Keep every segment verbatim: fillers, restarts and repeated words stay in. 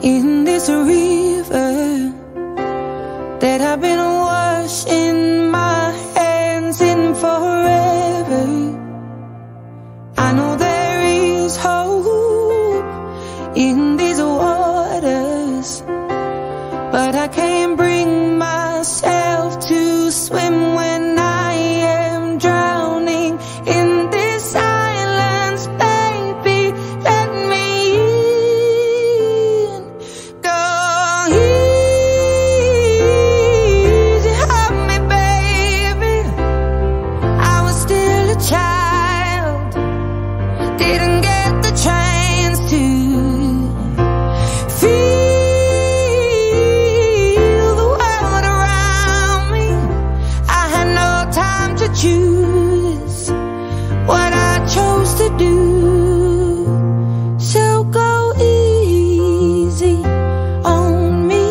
in this river that I've been washing my hands in forever. I know there is hope in these waters, but I can't bring myself to swim when I am drowning in this silence. Baby, let me in. Go easy, hold me, baby. I was still a child, didn't get the chance to feel the world around me. I had no time to choose what I chose to do. So go easy on me.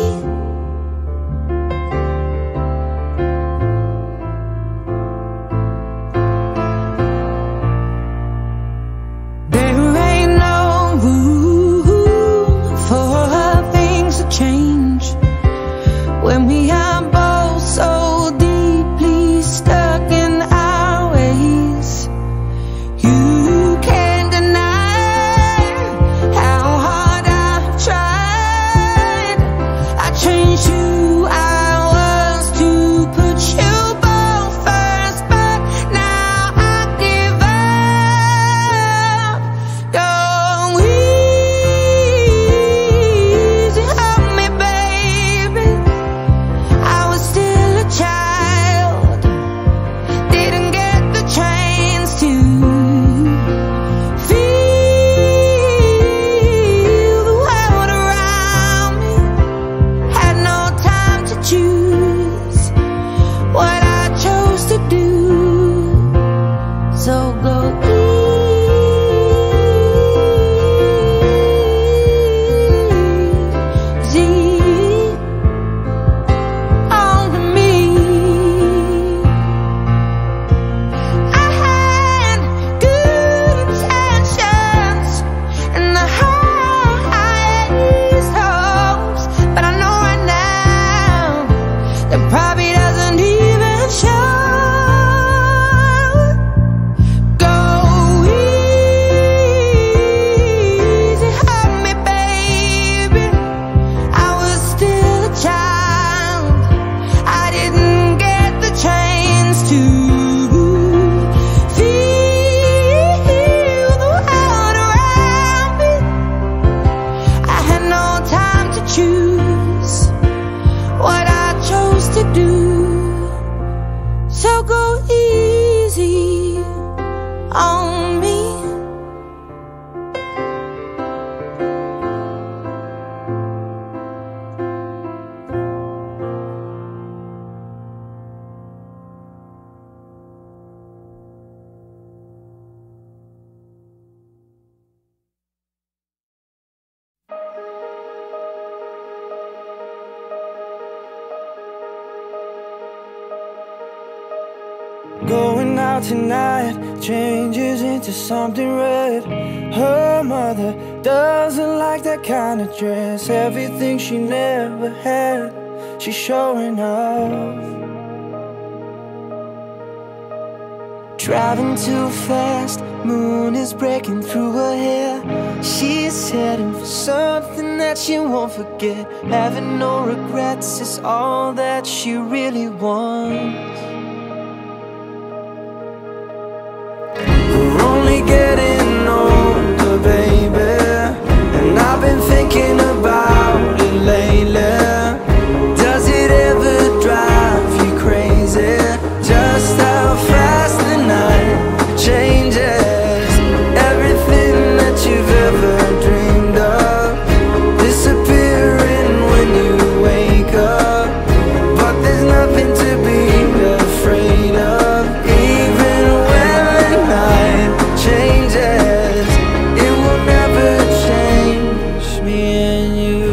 There ain't no room for things to change when we are both so deeply stuck in our ways. You can't deny how hard I've tried. I changed who I was to put you both first, but now I give up. Go easy, hold me, baby. I was still a child, didn't get the chance to feel the world around me. Had no time to choose what I chose to do. So go easy on me. I had good intentions and the highest hopes, but I know right now that probably doesn't even show. Go easy, hold me, baby. I was still a child, I didn't get the chance to feel the world around me. I had no time to choose what I chose to do. So go easy on me. Going out tonight changes into something red. Her mother doesn't like that kind of dress. Everything she never had, she's showing off. Driving too fast, moon is breaking through her hair. She's heading for something that she won't forget. Having no regrets is all that she really wants. We're only getting older, baby, and I've been thinking about it lately. Does it ever drive you crazy? Just how fast the night changes. Everything that you've ever dreamed of disappearing when you wake up. But there's nothing to be afraid of. Even when the night changes, it will never change me and you.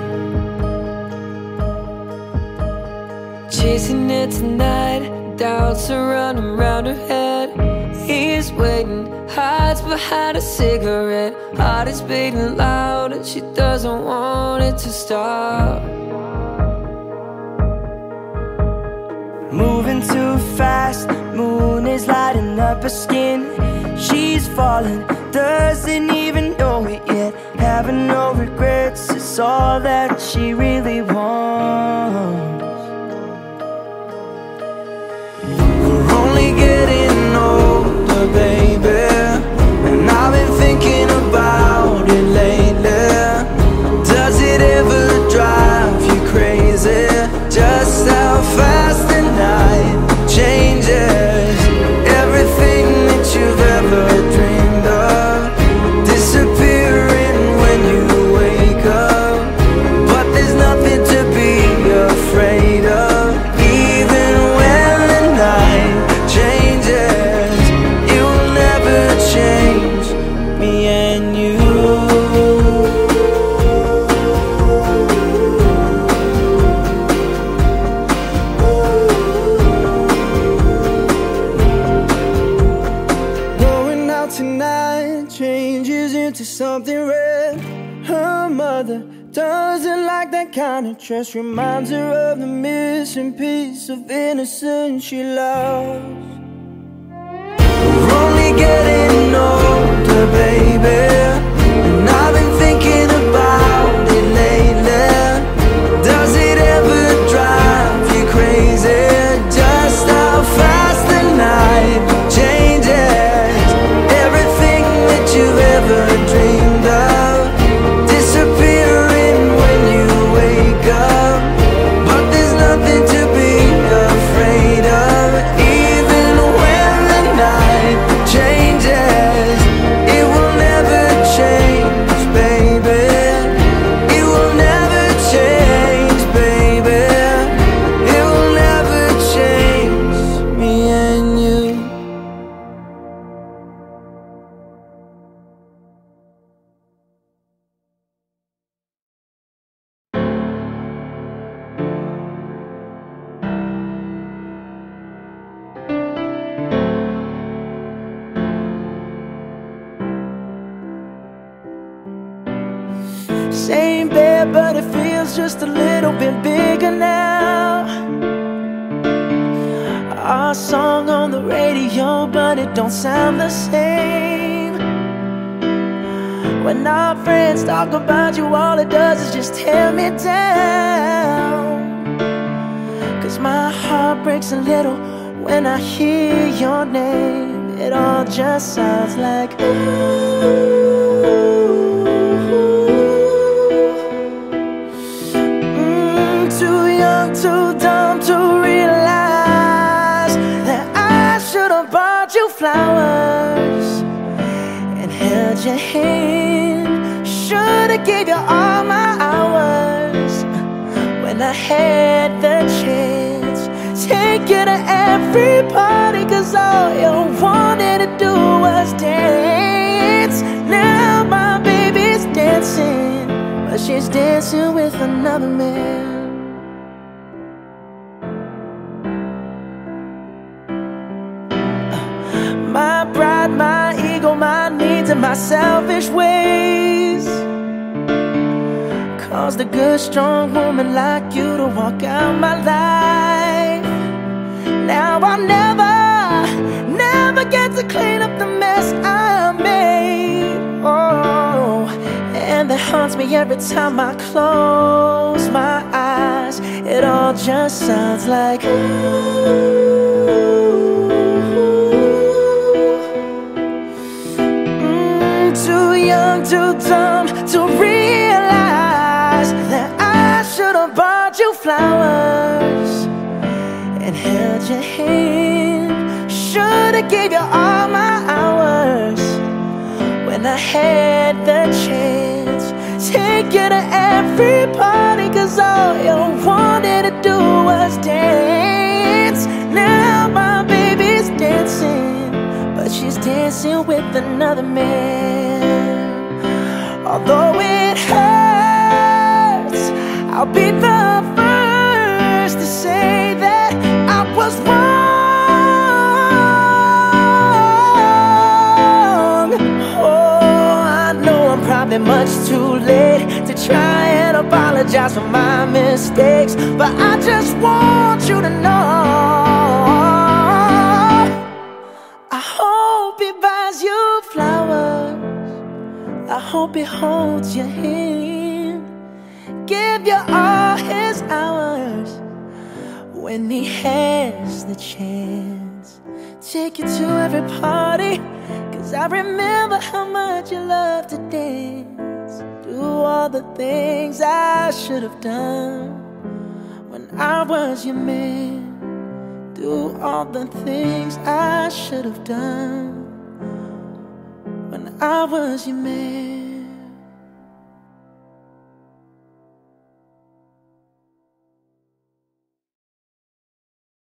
Chasing it tonight, doubts are running round her head. He's waiting, hides behind a cigarette. Heart is beating loud. out and she doesn't want it to stop. Moving too fast, moon is lighting up her skin. She's falling, doesn't even know it yet. Having no regrets, it's all that she really wants. We're only getting older, baby, and I've been thinking about it lately. Does it ever drive you crazy? Just how fast the night changes. Everything that you've ever dreamed of disappearing when you wake up. But there's nothing to be afraid of. Even when the night changes, it will never change me and you. Going out tonight changes into something red. Her mother doesn't like that kind of dress. Reminds her of the missing piece of innocence she loves. We're only getting older, baby, and I've been thinking about it lately. Does it ever drive you crazy? Just how fast the night changes. Everything that you've ever dreamed of disappearing when you wake up. But there's nothing to be afraid of. Even when the night changes, it will never change, baby. It will never change, baby. It will never change me and you. Same bed, but it feels just a little bit bigger now. Our song on the radio, but it don't sound the same. When our friends talk about you, all it does is just tear me down. Cause my heart breaks a little when I hear your name. It all just sounds like ooh. Too dumb to realize that I should have bought you flowers and held your hand. Should have gave you all my hours when I had the chance. Take you to every party, cause all you wanted to do was dance. Now my baby's dancing, but she's dancing with another man. My pride, my ego, my needs, and my selfish ways caused a good, strong woman like you to walk out my life. Now I'll never, never get to clean up the mess I made. Oh, and that haunts me every time I close my eyes. It all just sounds like ooh. Too young, too dumb to realize that I should have bought you flowers and held your hand. Should have gave you all my hours when I had the chance. Take you to every party, cause all you wanted to do was dance. Now my baby's dancing, but she's dancing with another man. Although it hurts, I'll be the first to say that I was wrong. Oh, I know I'm probably much too too late to try and apologize for my mistakes, but I just want you to know I hope he buys you flowers, I hope he holds your hand, give you all his hours when he has the chance. Take you to every party, cause I remember how much you loved to dance. Do all the things I should have done when I was your man. Do all the things I should have done when I was your man.